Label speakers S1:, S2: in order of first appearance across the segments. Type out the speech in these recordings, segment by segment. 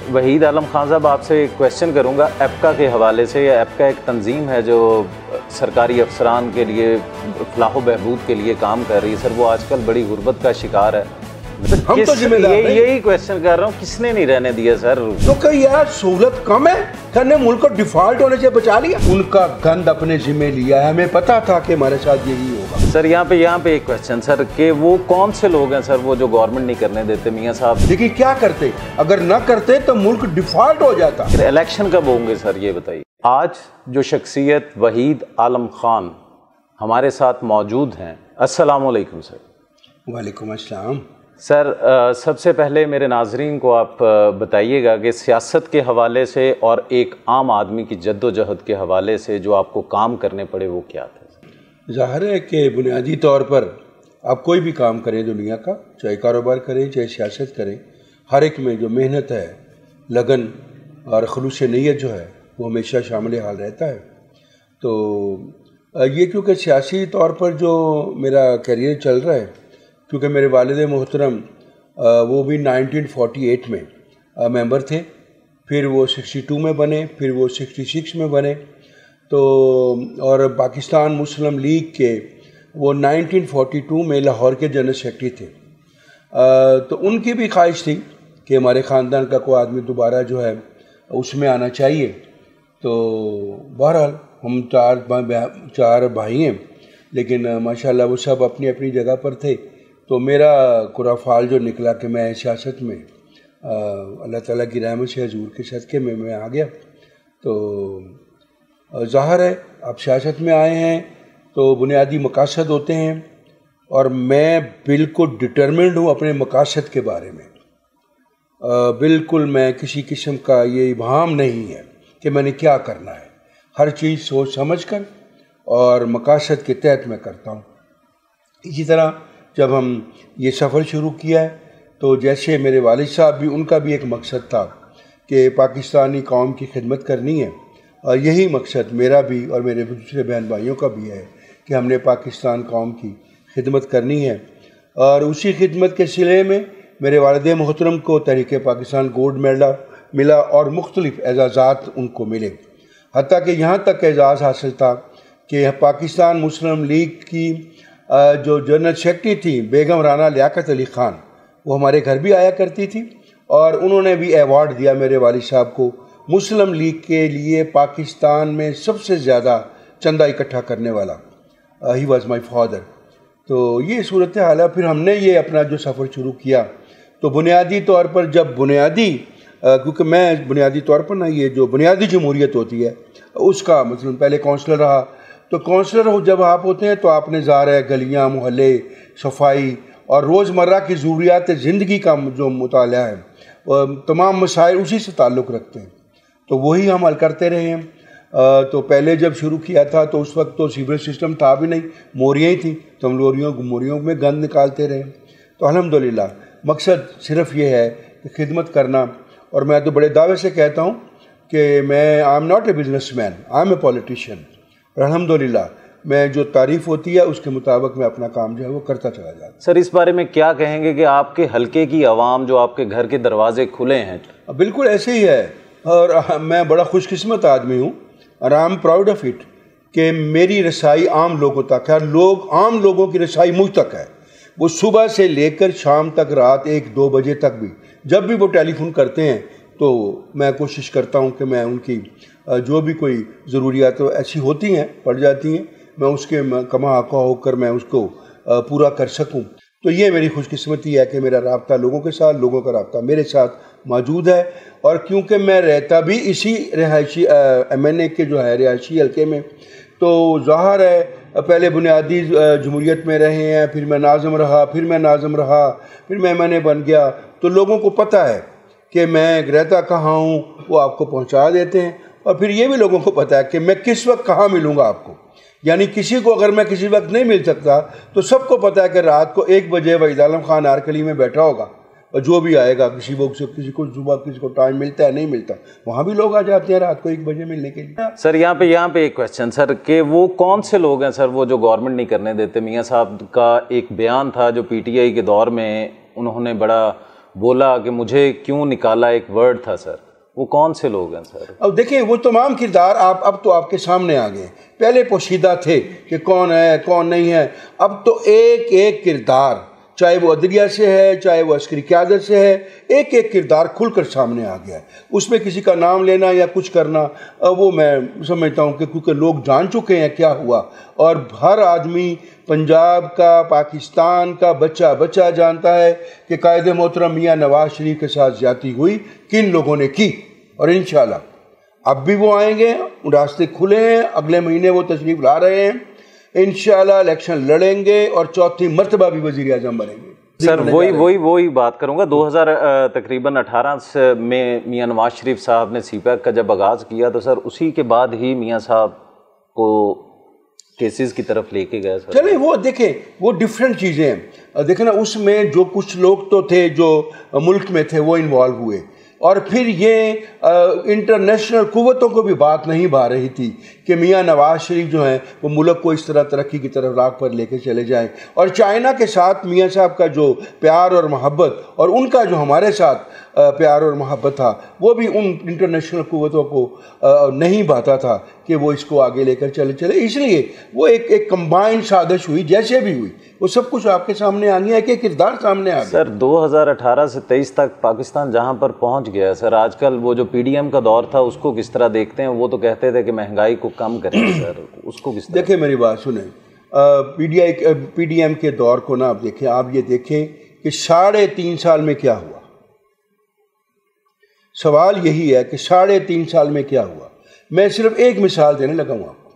S1: وحید عالم خان صاحب، آپ سے ایک کویشچن کروں گا ایپکا کے حوالے سے. یا ایپکا ایک تنظیم ہے جو سرکاری افسران کے لیے فلاح و بہبود کے لیے کام کر رہی ہے. سر وہ آج کل بڑی غربت کا شکار ہے.
S2: ہم تو ذمہ دار ہیں.
S1: یہی کویشچن کر رہا ہوں، کس نے نہیں رہنے دیا سر؟
S2: تو کہ یار سہولت کم ہے، سر نے ملک کو ڈیفالٹ ہونے سے بچا لیا. ان کا گند اپنے ذمہ لیا ہے، ہمیں پتا تھا کہ ہمارے ساتھ یہی ہوگا.
S1: سر یہاں پہ ایک کویشچن سر کہ وہ کون سے لوگ ہیں سر وہ جو گورنمنٹ نہیں کرنے دیتے؟ میاں صاحب
S2: دیکھیے کیا کرتے، اگر نہ کرتے تو ملک ڈیفالٹ ہو جاتا.
S1: الیکشن کب ہوں گے سر یہ بتائیے. آج جو شخصیت وحید عالم خان ہمارے ساتھ موجود ہیں، السلام علیکم سر.
S2: وعلیکم السلام.
S1: سر سب سے پہلے میرے ناظرین کو آپ بتائیے گا کہ سیاست کے حوالے سے اور ایک عام آدمی کی جد و جہد کے حوالے سے جو آپ کو کام کرنے پڑے وہ کیا تھے؟
S2: ظاہر ہے کہ بنیادی طور پر آپ کوئی بھی کام کریں دنیا کا، چاہے کاروبار کریں چاہے سیاست کریں، ہر ایک میں جو محنت ہے، لگن اور خلوص نیت جو ہے وہ ہمیشہ شامل حال رہتا ہے. تو یہ کیونکہ سیاسی طور پر جو میرا کیریئر چل رہا ہے، کیونکہ میرے والد محترم وہ بھی 1948 میں ممبر تھے، پھر وہ 62 میں بنے، پھر وہ 66 میں بنے، تو اور پاکستان مسلم لیگ کے وہ 1942 میں لاہور کے جنرل سیکرٹری تھے. تو ان کی بھی خواہش تھی کہ ہمارے خاندان کا کوئی آدمی دوبارہ جو ہے اس میں آنا چاہیے. تو بہرحال ہم چار بھائی ہیں، لیکن ماشاءاللہ وہ سب اپنی اپنی جگہ پر تھے. تو میرا قرہ فال جو نکلا کہ میں سیاست میں اللہ تعالیٰ کی رحمت سے حضور کے صدقے میں آ گیا. تو ظاہر ہے آپ سیاست میں آئے ہیں تو بنیادی مقاصد ہوتے ہیں، اور میں بالکل ڈٹرمنڈ ہوں اپنے مقاصد کے بارے میں. بالکل میں کسی قسم کا یہ ابہام نہیں ہے کہ میں نے کیا کرنا ہے. ہر چیز سوچ سمجھ کر اور مقاصد کے تحت میں کرتا ہوں. اسی طرح جب ہم یہ سفر شروع کیا ہے تو جیسے میرے والد صاحب بھی، ان کا بھی ایک مقصد تھا کہ پاکستانی قوم کی خدمت کرنی ہے، اور یہی مقصد میرا بھی اور میرے دوسرے بہن بھائیوں کا بھی ہے کہ ہم نے پاکستان قوم کی خدمت کرنی ہے. اور اسی خدمت کے صلے میں میرے والد محترم کو تحریک پاکستان گولڈ میڈل ملا اور مختلف اعزازات ان کو ملے، حتیٰ کہ یہاں تک اعزاز حاصل تھا کہ پاکستان مسلم لیگ کی جو جنرل سیکرٹری تھی بیگم رانا لیاقت علی خان، وہ ہمارے گھر بھی آیا کرتی تھی، اور انہوں نے بھی ایوارڈ دیا میرے والد صاحب کو مسلم لیگ کے لیے پاکستان میں سب سے زیادہ چندہ اکٹھا کرنے والا. He was my father. تو یہ صورت حال ہے. پھر ہم نے یہ اپنا جو سفر شروع کیا تو بنیادی طور پر کیونکہ میں بنیادی طور پر یہ جو بنیادی جمہوریت ہوتی ہے اس کا مثلا پہلے کونسلر رہا. تو کونسلر جب آپ ہوتے ہیں تو آپ نے ظاہر ہے گلیاں، محلے، صفائی اور روزمرہ کی ضروریات زندگی کا جو مطالعہ ہے، تمام مسائل اسی سے تعلق رکھتے ہیں. تو وہی ہم حل کرتے رہے ہیں. تو پہلے جب شروع کیا تھا تو اس وقت تو سیوریج سسٹم تھا بھی نہیں، موریاں ہی تھیں، تو ہم موریوں میں گند نکالتے رہے. تو الحمدللہ مقصد صرف یہ ہے کہ خدمت کرنا. اور میں تو بڑے دعوے سے کہتا ہوں کہ میں I am not a businessman, I am a politician. اور الحمدللہ میں جو تعریف ہوتی ہے اس کے مطابق میں اپنا کام جو ہے وہ کرتا چلا جاتا.
S1: سر اس بارے میں کیا کہیں گے کہ آپ کے حلقے کی عوام جو آپ کے گھر کے دروازے کھلے ہیں؟
S2: بالکل ایسے ہی ہے، اور میں بڑا خوش قسمت آدمی ہوں، اور I am proud of it کہ میری رسائی عام لوگوں تک ہے. عام لوگوں کی رسائی مجھ تک ہے. وہ صبح سے لے کر شام تک، رات 1-2 بجے تک بھی جب بھی وہ ٹیلی فون کرتے ہیں تو میں کوشش کرتا ہوں کہ میں ان کی جو بھی کوئی ضروریات ایسی ہوتی ہیں پڑ جاتی ہیں، میں اس کے کما آقا ہو کر میں اس کو پورا کر سکوں. تو یہ میری خوش قسمتی ہے کہ میرا رابطہ لوگوں کے ساتھ، لوگوں کا رابطہ میرے ساتھ موجود ہے. اور کیونکہ میں رہتا بھی اسی رہائشی MNA کے جو ہے رہائشی حلقے میں، تو ظاہر ہے پہلے بنیادی جمہوریت میں رہے ہیں، پھر میں ناظم رہا، پھر میں MNA بن گیا. تو لوگوں کو پتہ ہے کہ میں رہتا کہاں ہوں، وہ آپ کو پہنچا دیتے ہیں. اور پھر یہ بھی لوگوں کو پتہ ہے کہ میں کس وقت کہاں ملوں گا آپ کو. یعنی کسی کو اگر میں کسی وقت نہیں مل سکتا تو سب کو پتہ ہے کہ رات کو 1 بجے وحید عالم خان آرکلی میں بیٹھا ہوگا، اور جو بھی آئے گا کسی کو صبح کسی کو ٹائم ملتا ہے نہیں ملتا، وہاں بھی لوگ آ جاتے ہیں رات کو 1 بجے ملنے کے لیے.
S1: سر یہاں پہ ایک کویشچن سر کہ وہ کون سے لوگ ہیں سر وہ جو گورنمنٹ نہیں کرنے دیتے؟ میاں صاحب کا ایک بیان تھا جو PTI کے دور میں انہوں نے بڑا بولا کہ مجھے کیوں نکالا، ایک ورڈ تھا سر، وہ کون سے لوگ ہیں سر؟
S2: اب دیکھیں وہ تمام کردار اب تو آپ کے سامنے آ گئے، پہلے پوشیدہ تھے کہ کون ہے کون نہیں ہے، اب تو ایک ایک کردار، چاہے وہ عدلیہ سے ہے چاہے وہ عسکری قیادت سے ہے، ایک ایک کردار کھل کر سامنے آ گیا ہے۔ اس میں کسی کا نام لینا یا کچھ کرنا وہ میں سمجھتا ہوں کہ کیونکہ لوگ جان چکے ہیں کیا ہوا، اور ہر آدمی پنجاب کا، پاکستان کا بچہ بچہ جانتا ہے کہ قائد محترم میاں نواز شریف کے ساتھ زیادتی ہوئی کن لوگوں نے کی، اور انشاءاللہ اب بھی وہ آئیں گے، راستے کھلے ہیں، اگلے مہینے وہ تشریف لا رہے ہیں، انشاءاللہ الیکشن لڑیں گے اور چوتھی مرتبہ بھی وزیر اعظم بنیں گے۔
S1: سر وہی بات کروں گا، 2018 میں میاں نواز شریف صاحب نے سی پیک کا جب آغاز کیا تو سر اسی کے بعد ہی میاں صاحب کو کیسز کی طرف لے کے گئے سر۔
S2: چلیں وہ دیکھیں وہ ڈیفرنٹ چیزیں ہیں، دیکھیں نا اس میں جو کچھ لوگ تو تھے جو ملک میں تھے وہ انوالو ہوئے، اور پھر یہ انٹرنیشنل قوتوں کو بھی بات نہیں بھا رہی تھی کہ میاں نواز شریف جو ہیں وہ ملک کو اس طرح ترقی کی طرف راہ پر لے کے چلے جائیں، اور چائنا کے ساتھ میاں صاحب کا جو پیار اور محبت اور ان کا جو ہمارے ساتھ پیار اور محبت تھا وہ بھی ان انٹرنیشنل قوتوں کو نہیں بھاتا تھا کہ وہ اس کو آگے لے کر چلے، اس لیے وہ ایک کمبائنڈ سازش ہوئی، جیسے بھی ہوئی وہ سب کچھ آپ کے سامنے آ گیا، کہ کردار سامنے آ گیا۔
S1: سر 2018 سے 23 تک پاکستان جہاں پر پہنچ گیا ہے سر، آج کل وہ جو پی ڈی ایم کا دور تھا اس کو کس طرح دیکھتے ہیں؟ وہ تو کہتے تھے کہ مہنگائی کو کم کریں سر، اس کو کس طرح
S2: دیکھیں میری بات سنیں، پی ڈی ایم کے دور کو نا آپ دیکھیں، آپ یہ دیکھیں کہ 3.5 سال میں کیا ہوا، سوال یہی ہے کہ 3.5 سال میں کیا ہوا۔ میں صرف ایک مثال دینے لگا ہوں آپ کو،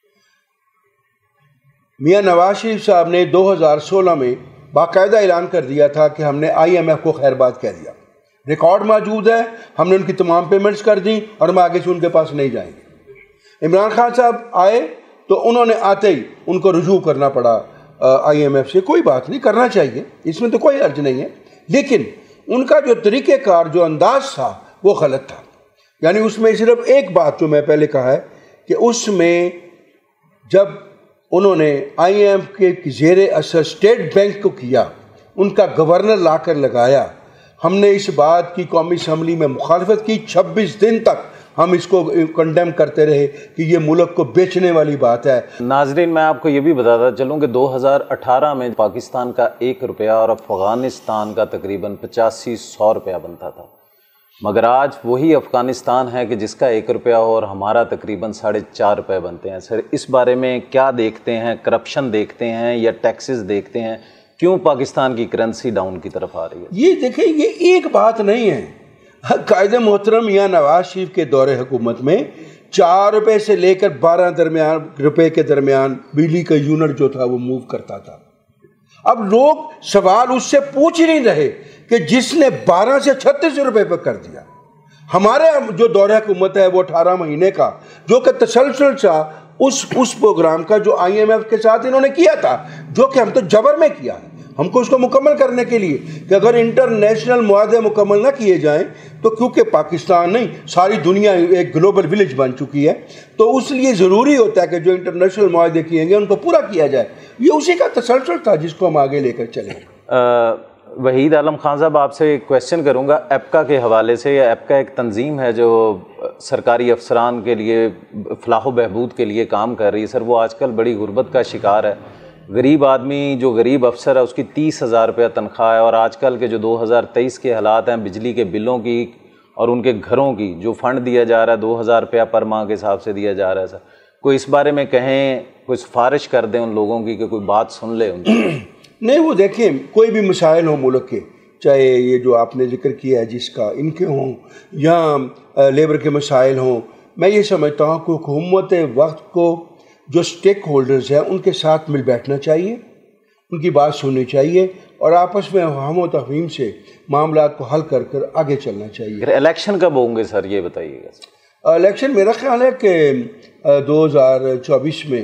S2: میاں نواز شریف صاحب نے 2016 میں باقاعدہ اعلان کر دیا تھا کہ ہم نے IMF کو خیر بات کہہ دیا، ریکارڈ موجود ہے، ہم نے ان کی تمام پیمنٹس کر دیں اور ہم آگے سے ان کے پاس نہیں جائیں گے۔ عمران خان صاحب آئے تو انہوں نے آتے ہی ان کو رجوع کرنا پڑا IMF سے، کوئی بات نہیں، کرنا چاہیے، اس میں تو کوئی حرج نہیں ہے، لیکن ان کا جو طریقہ کار جو انداز تھا وہ غلط تھا۔ یعنی اس میں صرف ایک بات جو میں پہلے کہا ہے کہ اس میں جب انہوں نے IMF کے زیر اثر اسٹیٹ بینک کو کیا، ان کا گورنر لا کر لگایا، ہم نے اس بات کی قومی اسمبلی میں مخالفت کی، 26 دن تک ہم اس کو کنڈیم کرتے رہے کہ یہ ملک کو بیچنے والی بات ہے۔
S1: ناظرین میں آپ کو یہ بھی بتاتا چلوں کہ 2018 میں پاکستان کا 1 روپیہ اور افغانستان کا تقریباً 85-100 روپیہ بنتا تھا، مگر آج وہی افغانستان ہے کہ جس کا 1 روپیہ اور ہمارا تقریباً 4.5 روپے بنتے ہیں۔ سر اس بارے میں کیا دیکھتے ہیں؟ کرپشن دیکھتے ہیں یا ٹیکسز دیکھتے ہیں؟ کیوں پاکستان کی کرنسی ڈاؤن کی طرف آ رہی ہے؟
S2: یہ دیکھیں یہ ایک بات نہیں ہے، قائد محترم میاں نواز شریف کے دور حکومت میں 4 روپے سے لے کر 12 روپے کے درمیان بجلی کا یونٹ جو تھا وہ موو کرتا تھا۔ اب لوگ سوال اس سے پوچھ نہیں رہے کہ جس نے 12 سے 36 روپے پر کر دیا۔ ہمارے جو دور حکومت ہے وہ 18 مہینے کا جو کہ تسلسل سا اس پروگرام کا جو IMF کے ساتھ انہوں نے کیا تھا، جو کہ ہم تو جبر میں کیا ہے، ہم کو اس کو مکمل کرنے کے لیے کہ اگر انٹرنیشنل معاہدے مکمل نہ کیے جائیں تو کیونکہ پاکستان نہیں ساری دنیا ایک گلوبل ولیج بن چکی ہے، تو اس لیے ضروری ہوتا ہے کہ جو انٹرنیشنل معاہدے کیے گئے ان کو پورا کیا جائے۔ یہ اسی کا تسلسل تھا جس کو ہم آگے لے کر چلیں۔
S1: وحید عالم خان صاحب آپ سے ایک کویسچن کروں گا ایپکا کے حوالے سے۔ یا ایپکا ایک تنظیم ہے جو سرکاری افسران کے لیے فلاح و بہبود کے لیے کام کر رہی ہے سر، وہ آج کل بڑی غربت کا شکار ہے۔ غریب آدمی جو غریب افسر ہے اس کی 30,000 روپیہ تنخواہ ہے، اور آج کل کے جو 2023 کے حالات ہیں بجلی کے بلوں کی اور ان کے گھروں کی جو فنڈ دیا جا رہا ہے 2,000 روپیہ پر ماہ کے حساب سے دیا جا رہا ہے سر، کوئی اس بارے میں کہیں، کوئی سفارش کر دیں ان لوگوں کی کہ کوئی بات سن لے ان کی؟
S2: نہیں وہ دیکھیں کوئی بھی مسائل ہوں ملک کے، چاہے یہ جو آپ نے ذکر کیا ہے جس کا ان کے ہوں یا لیبر کے مسائل ہوں، میں یہ سمجھتا ہوں کہ حکومت وقت کو جو سٹیک ہولڈرز ہیں ان کے ساتھ مل بیٹھنا چاہیے، ان کی بات سننی چاہیے اور آپس میں ہم و تفہیم سے معاملات کو حل کر کر آگے چلنا چاہیے۔
S1: الیکشن کب ہوں گے سر یہ بتائیے گا؟
S2: الیکشن میرا خیال ہے کہ 2024 میں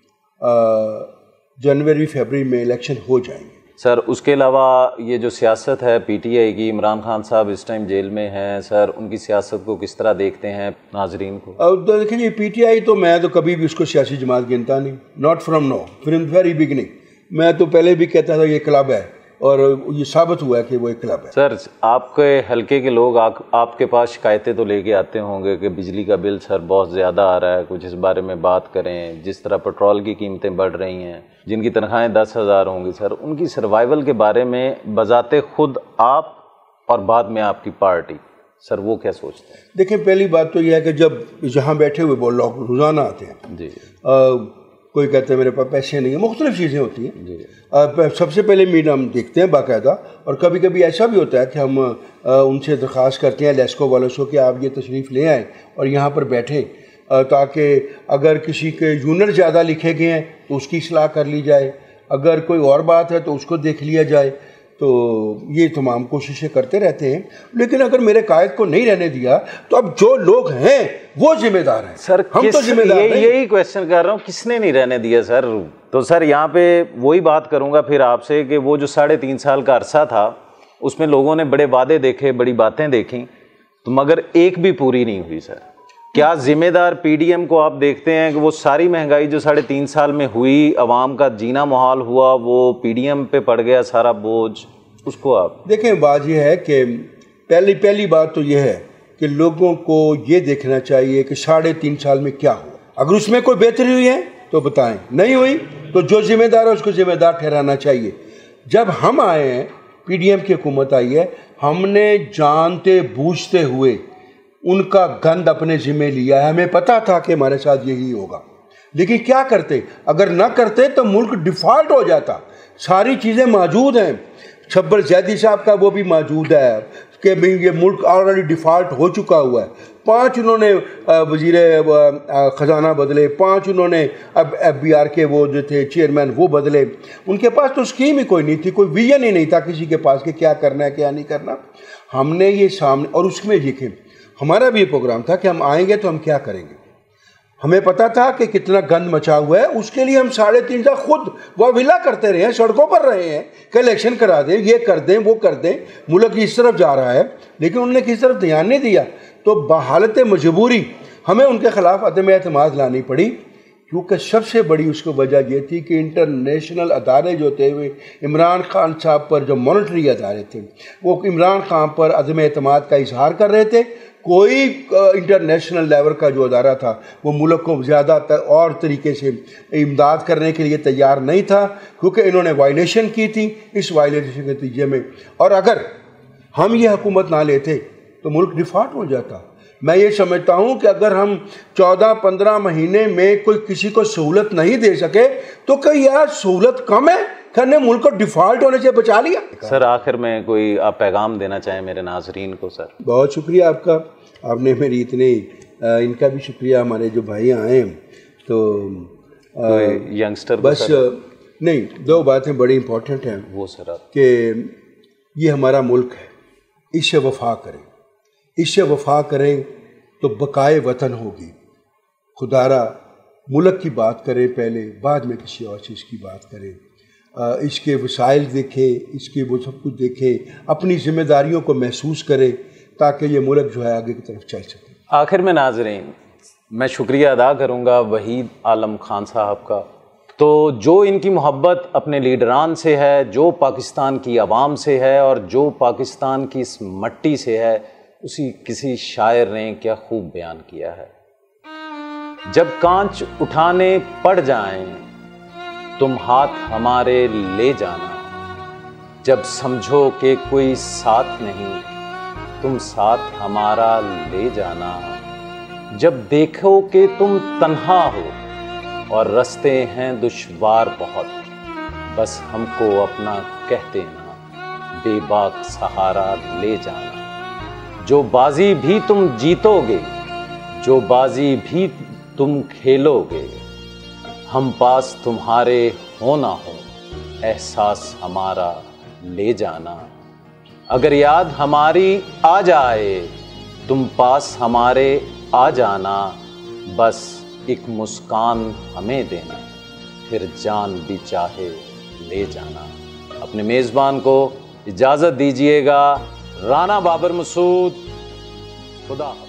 S2: جنوری فیبری میں الیکشن ہو جائیں گے۔
S1: سر اس کے علاوہ یہ جو سیاست ہے پی ٹی آئی کی، عمران خان صاحب اس ٹائم جیل میں ہیں سر، ان کی سیاست کو کس طرح دیکھتے ہیں ناظرین کو؟
S2: دیکھیں جی پی ٹی آئی تو میں تو کبھی بھی اس کو سیاسی جماعت گنتا نہیں، not from now, from very beginning. میں تو پہلے بھی کہتا تھا یہ کلب ہے، اور یہ ثابت ہوا ہے کہ وہ ایک کلب ہے۔
S1: سر آپ کے حلقے کے لوگ آپ کے پاس شکایتیں تو لے کے آتے ہوں گے کہ بجلی کا بل سر بہت زیادہ آ رہا ہے، کچھ اس بارے میں بات کریں، جس طرح پیٹرول کی قیمتیں بڑھ رہی ہیں، جن کی تنخواہیں 10,000 ہوں گی سر، ان کی سروائیول کے بارے میں بذات خود آپ اور بعد میں آپ کی پارٹی سر وہ کیا سوچتے ہیں؟
S2: دیکھیں پہلی بات تو یہ ہے کہ جب جہاں بیٹھے ہوئے وہ لوگ روزانہ آتے ہیں
S1: جی،
S2: کوئی کہتے ہیں میرے پاس پیسے نہیں ہیں، مختلف چیزیں ہوتی ہیں
S1: جی،
S2: سب سے پہلے میٹ ہم دیکھتے ہیں باقاعدہ، اور کبھی کبھی ایسا بھی ہوتا ہے کہ ہم ان سے درخواست کرتے ہیں لیسکو والوں سے کہ آپ یہ تشریف لے آئیں اور یہاں پر بیٹھیں، تاکہ اگر کسی کے یونٹ زیادہ لکھے گئے ہیں تو اس کی اصلاح کر لی جائے، اگر کوئی اور بات ہے تو اس کو دیکھ لیا جائے۔ تو یہ تمام کوششیں کرتے رہتے ہیں، لیکن اگر میرے قائد کو نہیں رہنے دیا تو اب جو لوگ ہیں وہ ذمہ دار ہیں
S1: سر۔
S2: ہم تو ذمہ دار نہیں۔
S1: یہی کویشچن کر رہا ہوں، کس نے نہیں رہنے دیا سر؟ تو سر یہاں پہ وہی بات کروں گا پھر آپ سے کہ وہ جو 3.5 سال کا عرصہ تھا اس میں لوگوں نے بڑے وعدے دیکھے، بڑی باتیں دیکھیں، تو مگر ایک بھی پوری نہیں ہوئی سر۔ کیا ذمہ دار پی ڈی ایم کو آپ دیکھتے ہیں کہ وہ ساری مہنگائی جو 3.5 سال میں ہوئی، عوام کا جینا محال ہوا، وہ پی ڈی ایم پہ پڑ گیا سارا بوجھ، اس کو آپ
S2: دیکھیں؟ بات یہ ہے کہ پہلی بات تو یہ ہے کہ لوگوں کو یہ دیکھنا چاہیے کہ 3.5 سال میں کیا ہوا، اگر اس میں کوئی بہتری ہوئی ہے تو بتائیں، نہیں ہوئی تو جو ذمہ دار ہے اس کو ذمہ دار ٹھہرانا چاہیے۔ جب ہم آئے ہیں، پی ڈی ایم کی حکومت آئی ہے، ہم نے جانتے بوجھتے ہوئے ان کا گند اپنے ذمہ لیا ہے، ہمیں پتہ تھا کہ ہمارے ساتھ یہی ہوگا، لیکن کیا کرتے؟ اگر نہ کرتے تو ملک ڈیفالٹ ہو جاتا۔ ساری چیزیں موجود ہیں، چھبر زیدی صاحب کا وہ بھی موجود ہے کہ یہ ملک آلریڈی ڈیفالٹ ہو چکا ہوا ہے۔ 5 انہوں نے وزیر خزانہ بدلے، 5 انہوں نے اب ایف بی آر کے وہ جو تھے چیئرمین وہ بدلے، ان کے پاس تو اسکیم ہی کوئی نہیں تھی، کوئی ویژن ہی نہیں تھا کسی کے پاس کہ کیا کرنا ہے کیا نہیں کرنا۔ ہم نے یہ سامنے، اور اس میں دیکھیں ہمارا بھی یہ پروگرام تھا کہ ہم آئیں گے تو ہم کیا کریں گے، ہمیں پتہ تھا کہ کتنا گند مچا ہوا ہے، اس کے لیے ہم 3.5 سال خود واویلا کرتے رہے ہیں، سڑکوں پر رہے ہیں کہ الیکشن کرا دیں، یہ کر دیں وہ کر دیں، ملک اس طرف جا رہا ہے، لیکن انہوں نے کس طرف دھیان نہیں دیا۔ تو بحالت مجبوری ہمیں ان کے خلاف عدم اعتماد لانی پڑی، کیونکہ سب سے بڑی اس کو وجہ یہ تھی کہ انٹرنیشنل ادارے جو تھے وہ عمران خان صاحب پر، جو مانیٹری ادارے تھے وہ عمران خان پر عدم اعتماد کا اظہار کر رہے تھے۔ کوئی انٹرنیشنل لیول کا جو ادارہ تھا وہ ملک کو زیادہ اور طریقے سے امداد کرنے کے لیے تیار نہیں تھا، کیونکہ انہوں نے وائلیشن کی تھی۔ اس وائلیشن کے نتیجے میں، اور اگر ہم یہ حکومت نہ لیتے تو ملک ڈیفالٹ ہو جاتا۔ میں یہ سمجھتا ہوں کہ اگر ہم 14-15 مہینے میں کوئی کسی کو سہولت نہیں دے سکے تو کہ یار سہولت کم ہے، کہ نے ملک کو ڈیفالٹ ہونے سے بچا لیا۔
S1: سر آخر میں کوئی آپ پیغام دینا چاہیں میرے ناظرین کو؟ سر
S2: بہت شکریہ آپ کا، آپ نے میری اتنی، ان کا بھی شکریہ، ہمارے جو بھائی آئے ہیں تو
S1: ینگسٹر
S2: بس نہیں، 2 باتیں بڑی امپورٹنٹ ہیں
S1: وہ سر
S2: کہ یہ ہمارا ملک ہے، اس سے وفا کریں، اس سے وفا کریں تو بقائے وطن ہوگی۔ خدا را ملک کی بات کریں پہلے، بعد میں کسی اور چیز کی بات کریں، اس کے وسائل دیکھیں، اس کے وہ سب کچھ دیکھیں، اپنی ذمہ داریوں کو محسوس کریں تاکہ یہ ملک جو ہے آگے کی طرف چل سکے۔
S1: آخر میں ناظرین میں شکریہ ادا کروں گا وحید عالم خان صاحب کا، تو جو ان کی محبت اپنے لیڈران سے ہے، جو پاکستان کی عوام سے ہے، اور جو پاکستان کی اس مٹی سے ہے، اسی کسی شاعر نے کیا خوب بیان کیا ہے۔ جب کانچ اٹھانے پڑ جائیں تم ہاتھ ہمارے لے جانا، جب سمجھو کہ کوئی ساتھ نہیں تم ساتھ ہمارا لے جانا، جب دیکھو کہ تم تنہا ہو اور رستے ہیں دشوار بہت، بس ہم کو اپنا کہہ دینا، بے باک سہارا لے جانا، جو بازی بھی تم جیتو گے، جو بازی بھی تم کھیلو گے، ہم پاس تمہارے ہو نہ ہو، احساس ہمارا لے جانا، اگر یاد ہماری آ جائے تم پاس ہمارے آ جانا، بس ایک مسکان ہمیں دینا، پھر جان بھی چاہے لے جانا۔ اپنے میزبان کو اجازت دیجیے گا، رانا بابر مسعود، خدا حافظ۔